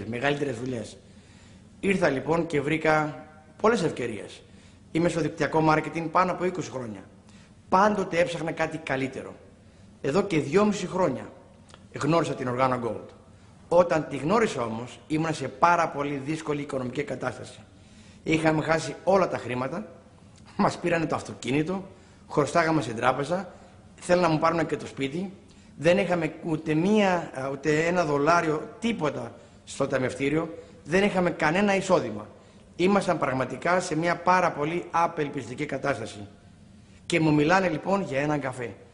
μεγαλύτερες δουλειές. Ήρθα λοιπόν και βρήκα πολλές ευκαιρίες. Είμαι στο δικτυακό μάρκετινγκ πάνω από 20 χρόνια. Πάντοτε έψαχνα κάτι καλύτερο. Εδώ και 2,5 χρόνια γνώρισα την Organo Gold. Όταν τη γνώρισα όμως, ήμουν σε πάρα πολύ δύσκολη οικονομική κατάσταση. Είχαμε χάσει όλα τα χρήματα, μας πήρανε το αυτοκίνητο, χρωστάγαμε στην τράπεζα, θέλουν να μου πάρουν και το σπίτι, δεν είχαμε ούτε ένα δολάριο, τίποτα στο ταμιευτήριο, δεν είχαμε κανένα εισόδημα. Ήμασταν πραγματικά σε μια πάρα πολύ απελπιστική κατάσταση. Και μου μιλάνε λοιπόν για έναν καφέ.